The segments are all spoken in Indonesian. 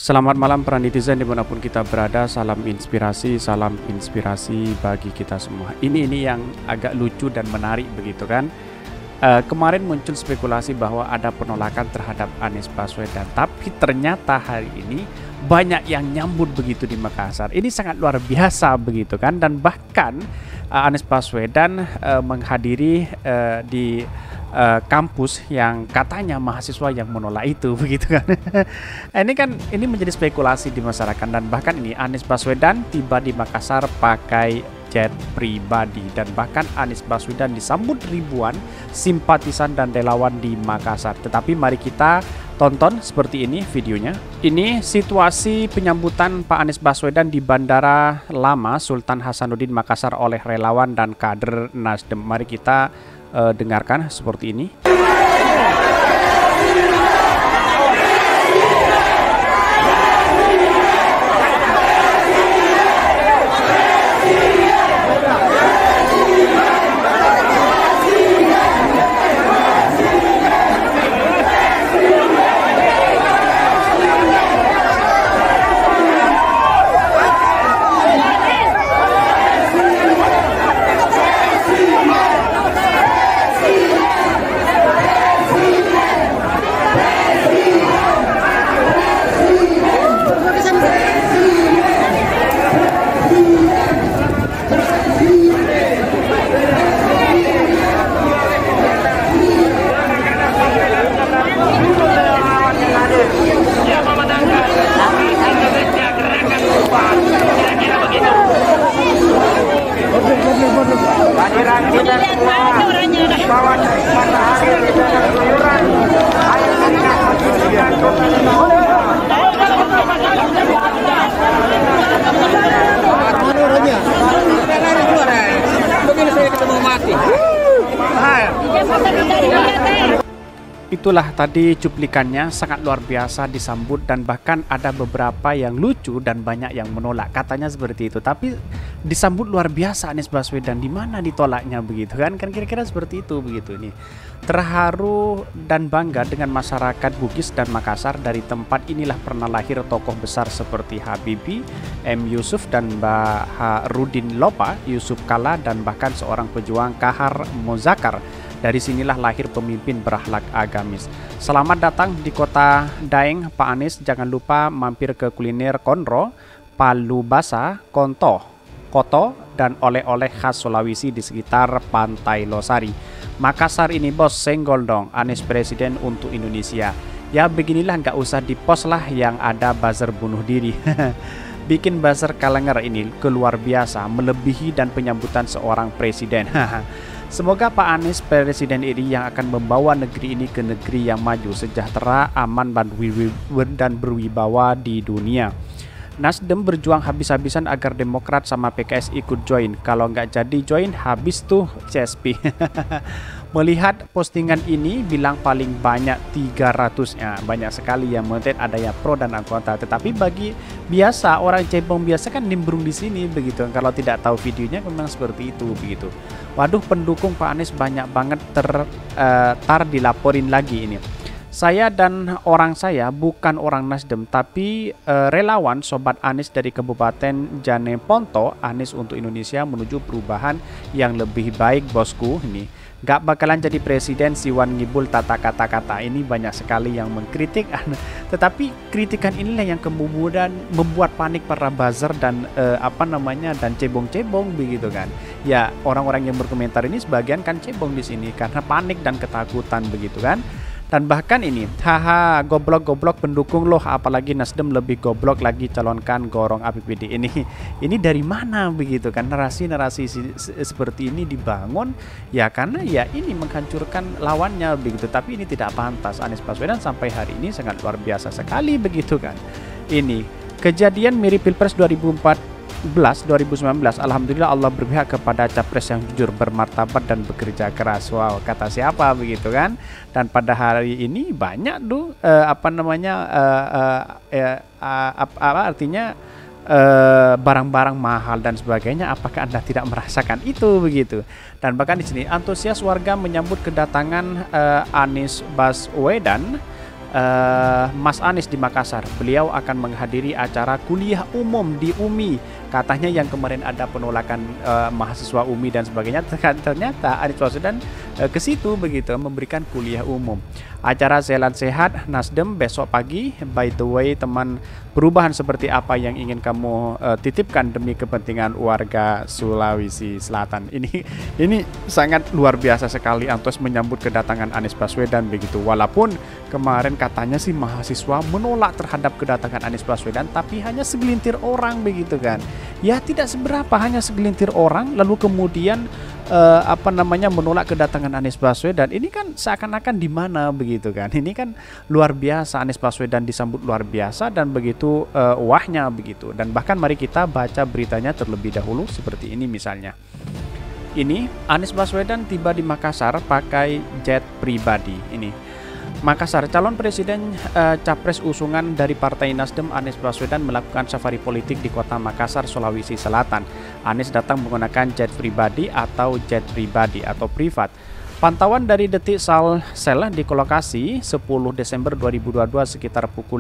Selamat malam para netizen dimanapun kita berada, salam inspirasi bagi kita semua. Ini yang agak lucu dan menarik begitu kan. Kemarin muncul spekulasi bahwa ada penolakan terhadap Anies Baswedan, tapi ternyata hari ini banyak yang nyambut begitu di Makassar. Ini sangat luar biasa begitu kan, dan bahkan Anies Baswedan menghadiri di kampus yang katanya mahasiswa yang menolak itu begitu kan. Ini menjadi spekulasi di masyarakat, dan bahkan ini Anies Baswedan tiba di Makassar pakai jet pribadi, dan bahkan Anies Baswedan disambut ribuan simpatisan dan relawan di Makassar. Tetapi mari kita tonton seperti ini videonya. Ini situasi penyambutan Pak Anies Baswedan di Bandara Lama Sultan Hasanuddin Makassar oleh relawan dan kader Nasdem. Mari kita dengarkan seperti ini. Itulah tadi cuplikannya, sangat luar biasa disambut, dan bahkan ada beberapa yang lucu dan banyak yang menolak, katanya seperti itu. Tapi disambut luar biasa Anies Baswedan, di mana ditolaknya begitu kan kira-kira seperti itu begitu. Ini terharu dan bangga dengan masyarakat Bugis dan Makassar. Dari tempat inilah pernah lahir tokoh besar seperti Habibie, M. Yusuf dan Mbah Rudin Lopa, Yusuf Kala, dan bahkan seorang pejuang Kahar Mozakar. Dari sinilah lahir pemimpin berakhlak agamis. Selamat datang di kota Daeng, Pak Anies. Jangan lupa mampir ke kuliner Konro, Palu Basa, Konto, Koto, dan oleh-oleh khas Sulawesi di sekitar Pantai Losari. Makassar ini bos, senggol dong, Anies Presiden untuk Indonesia. Ya beginilah, nggak usah dipost lah yang ada buzzer bunuh diri. Bikin buzzer kalenger ini keluar biasa, melebihi dan penyambutan seorang presiden. Semoga Pak Anies Presiden ini yang akan membawa negeri ini ke negeri yang maju, sejahtera, aman, dan berwibawa di dunia. Nasdem berjuang habis-habisan agar Demokrat sama PKS ikut join. Kalau nggak jadi join, habis tuh CSP. Melihat postingan ini bilang paling banyak 300-nya. Banyak sekali yang mention, ada yang pro dan kontra. Tetapi bagi biasa orang cebong biasa kan nimbrung di sini begitu. Kalau tidak tahu videonya memang seperti itu begitu. Waduh, pendukung Pak Anies banyak banget dilaporin lagi ini. Saya dan orang saya bukan orang Nasdem, tapi relawan Sobat Anies dari Kabupaten Janeponto. Anies untuk Indonesia menuju perubahan yang lebih baik, bosku. Ini gak bakalan jadi presiden si Wan Ngibul tata kata-kata. Ini banyak sekali yang mengkritik, tetapi kritikan inilah yang kemudian membuat panik para buzzer dan dan cebong-cebong begitu kan. Ya, orang-orang yang berkomentar ini sebagian kan cebong di sini karena panik dan ketakutan begitu kan. Dan bahkan ini, haha, goblok-goblok pendukung loh, apalagi Nasdem lebih goblok lagi calonkan gorong APBD ini. Ini dari mana begitu kan? Narasi-narasi seperti ini dibangun ya karena ya ini menghancurkan lawannya begitu. Tapi ini tidak pantas. Anies Baswedan sampai hari ini sangat luar biasa sekali begitu kan. Ini kejadian mirip Pilpres 2019, alhamdulillah Allah berpihak kepada capres yang jujur, bermartabat dan bekerja keras. Wow, kata siapa begitu kan? Dan pada hari ini banyak tuh artinya barang-barang mahal dan sebagainya. Apakah Anda tidak merasakan itu begitu? Dan bahkan di sini antusias warga menyambut kedatangan Anies Baswedan Mas Anies di Makassar. Beliau akan menghadiri acara kuliah umum di UMI. Katanya yang kemarin ada penolakan mahasiswa UMI dan sebagainya, ternyata Anies Baswedan ke situ begitu memberikan kuliah umum. Acara Jalan Sehat Nasdem besok pagi. By the way, teman, perubahan seperti apa yang ingin kamu titipkan demi kepentingan warga Sulawesi Selatan? Ini sangat luar biasa sekali antusias menyambut kedatangan Anies Baswedan begitu. Walaupun kemarin katanya sih mahasiswa menolak terhadap kedatangan Anies Baswedan, tapi hanya segelintir orang begitu kan. Ya tidak seberapa, hanya segelintir orang lalu kemudian menolak kedatangan Anies Baswedan. Ini kan seakan-akan di mana begitu kan. Ini kan luar biasa, Anies Baswedan disambut luar biasa dan begitu wahnya begitu. Dan bahkan mari kita baca beritanya terlebih dahulu seperti ini misalnya. Ini Anies Baswedan tiba di Makassar pakai jet pribadi. Ini Makassar, calon presiden capres usungan dari Partai Nasdem Anies Baswedan melakukan safari politik di kota Makassar, Sulawesi Selatan. Anies datang menggunakan jet pribadi atau privat. Pantauan dari Detik Salsel di lokasi 10 Desember 2022 sekitar pukul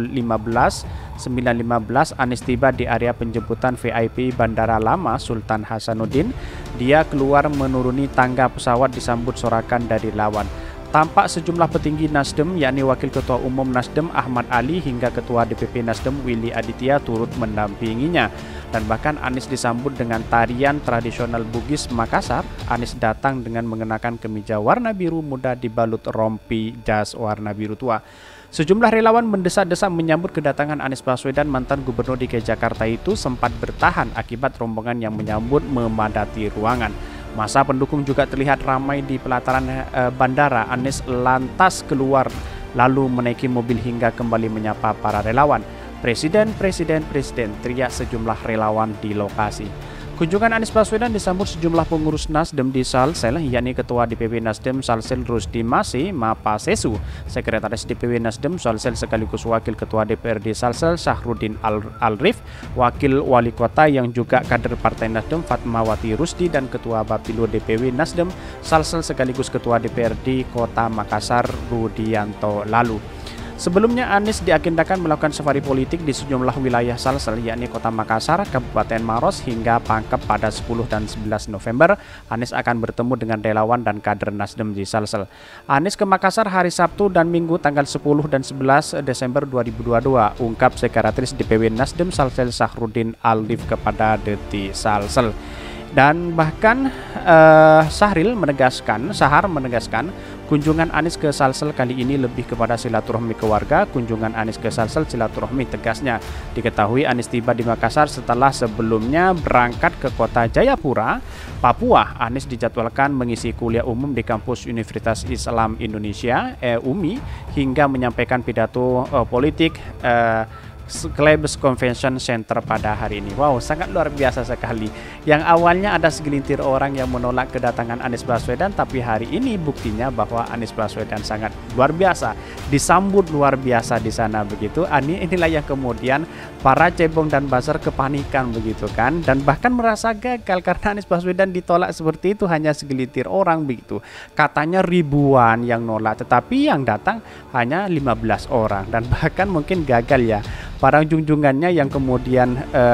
9.15 Anies tiba di area penjemputan VIP Bandara Lama Sultan Hasanuddin. Dia keluar menuruni tangga pesawat disambut sorakan dari lawan. Tampak sejumlah petinggi Nasdem, yakni Wakil Ketua Umum Nasdem Ahmad Ali hingga Ketua DPP Nasdem Willy Aditya turut mendampinginya. Dan bahkan Anies disambut dengan tarian tradisional Bugis Makassar. Anies datang dengan mengenakan kemeja warna biru muda dibalut rompi jas warna biru tua. Sejumlah relawan mendesak-desak menyambut kedatangan Anies Baswedan. Mantan Gubernur DKI Jakarta itu sempat bertahan akibat rombongan yang menyambut memadati ruangan. Masa pendukung juga terlihat ramai di pelataran bandara. Anies lantas keluar lalu menaiki mobil hingga kembali menyapa para relawan. Presiden, teriak sejumlah relawan di lokasi. Kunjungan Anies Baswedan disambut sejumlah pengurus Nasdem di Salsel, yakni Ketua DPP Nasdem Salsel Rusdi Masi Mapasesu, Sekretaris DPW Nasdem Salsel sekaligus Wakil Ketua DPRD Salsel Syahrudin Alrif, Wakil Wali Kota yang juga kader Partai Nasdem Fatmawati Rusdi, dan Ketua Bapilo DPW Nasdem Salsel sekaligus Ketua DPRD Kota Makassar Rudianto lalu. Sebelumnya Anies diagendakan melakukan safari politik di sejumlah wilayah Salsel, yakni Kota Makassar, Kabupaten Maros hingga Pangkep pada 10 dan 11 November. Anies akan bertemu dengan relawan dan kader Nasdem di Salsel. Anies ke Makassar hari Sabtu dan Minggu tanggal 10 dan 11 Desember 2022, ungkap Sekretaris DPW Nasdem Salsel Syahrudin Alrif kepada Detik Salsel. Dan bahkan Sahar menegaskan kunjungan Anies ke Salsel kali ini lebih kepada silaturahmi keluarga. Kunjungan Anies ke Salsel silaturahmi, tegasnya. Diketahui Anies tiba di Makassar setelah sebelumnya berangkat ke kota Jayapura, Papua. Anies dijadwalkan mengisi kuliah umum di kampus Universitas Islam Indonesia UMI hingga menyampaikan pidato politik Klebs Convention Center pada hari ini. Wow, sangat luar biasa sekali. Yang awalnya ada segelintir orang yang menolak kedatangan Anies Baswedan, tapi hari ini buktinya bahwa Anies Baswedan sangat luar biasa, disambut luar biasa di sana begitu. Inilah yang kemudian para cebong dan buzzer kepanikan begitu kan, dan bahkan merasa gagal karena Anies Baswedan ditolak seperti itu hanya segelintir orang begitu. Katanya ribuan yang nolak, tetapi yang datang hanya 15 orang, dan bahkan mungkin gagal ya para junjungannya yang kemudian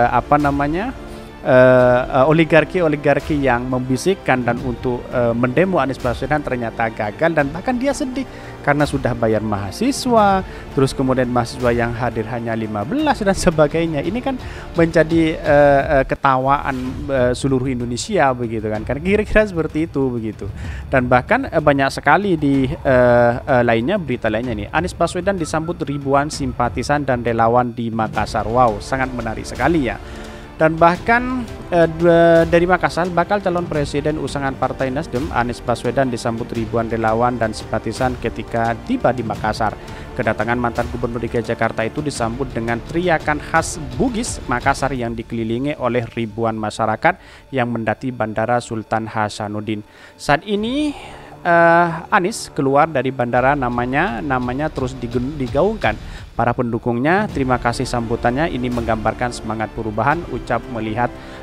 oligarki yang membisikkan dan untuk mendemo Anies Baswedan ternyata gagal, dan bahkan dia sedih karena sudah bayar mahasiswa, terus kemudian mahasiswa yang hadir hanya 15 dan sebagainya. Ini kan menjadi ketawaan seluruh Indonesia begitu kan, karena kira-kira seperti itu begitu. Dan bahkan banyak sekali di berita lainnya nih, Anies Baswedan disambut ribuan simpatisan dan relawan di Makassar. Wow, sangat menarik sekali ya. Dan bahkan dari Makassar, bakal calon presiden usungan Partai Nasdem Anies Baswedan disambut ribuan relawan dan simpatisan ketika tiba di Makassar. Kedatangan mantan Gubernur DKI Jakarta itu disambut dengan teriakan khas Bugis Makassar yang dikelilingi oleh ribuan masyarakat yang mendaki Bandara Sultan Hasanuddin. Saat ini Anies keluar dari bandara, namanya terus digaungkan para pendukungnya. Terima kasih sambutannya, ini menggambarkan semangat perubahan, ucap melihat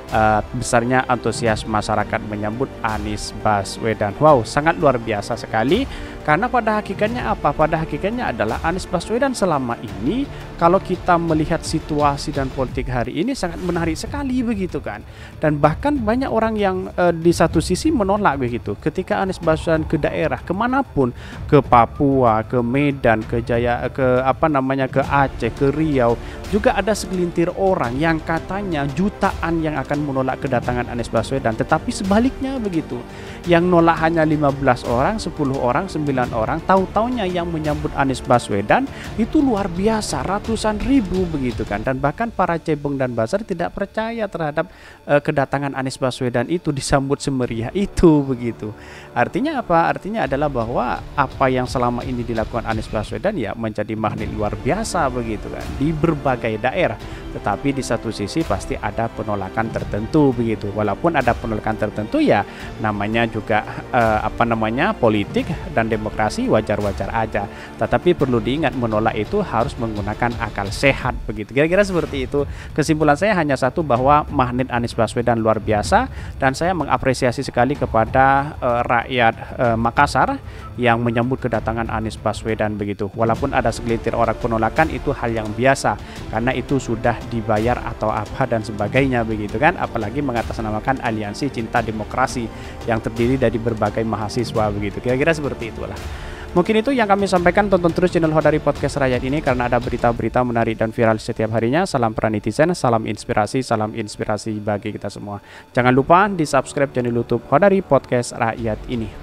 besarnya antusias masyarakat menyambut Anies Baswedan. Wow, sangat luar biasa sekali. Karena pada hakikatnya apa? Pada hakikatnya adalah Anies Baswedan selama ini kalau kita melihat situasi dan politik hari ini sangat menarik sekali begitu kan. Dan bahkan banyak orang yang di satu sisi menolak begitu. Ketika Anies Baswedan ke daerah kemanapun, ke Papua, ke Medan, ke ke Aceh, ke Riau, juga ada segelintir orang yang katanya jutaan yang akan menolak kedatangan Anies Baswedan. Tetapi sebaliknya begitu. Yang nolak hanya 15 orang, 10 orang, 9 orang, tahu-taunya yang menyambut Anies Baswedan itu luar biasa, ratusan ribu begitu kan. Dan bahkan para cebong dan buzzer tidak percaya terhadap kedatangan Anies Baswedan itu disambut semeriah itu begitu. Artinya apa? Artinya adalah bahwa apa yang selama ini dilakukan Anies Baswedan ya menjadi magnet luar biasa begitu kan di berbagai daerah. Tetapi di satu sisi pasti ada penolakan tertentu begitu. Walaupun ada penolakan tertentu ya namanya juga politik dan demokrasi, wajar-wajar aja. Tetapi perlu diingat menolak itu harus menggunakan akal sehat begitu. Kira-kira seperti itu. Kesimpulan saya hanya satu, bahwa magnet Anies Baswedan luar biasa, dan saya mengapresiasi sekali kepada rakyat Makassar yang menyambut kedatangan Anies Baswedan begitu. Walaupun ada segelintir orang penolakan, itu hal yang biasa karena itu sudah dibayar atau apa dan sebagainya begitu kan. Apalagi mengatasnamakan aliansi cinta demokrasi yang terdiri dari berbagai mahasiswa begitu. Kira-kira seperti itulah. Mungkin itu yang kami sampaikan. Tonton terus channel Hodari Podcast Rakyat ini karena ada berita-berita menarik dan viral setiap harinya. Salam para netizen, salam inspirasi bagi kita semua. Jangan lupa di subscribe channel YouTube Hodari Podcast Rakyat ini.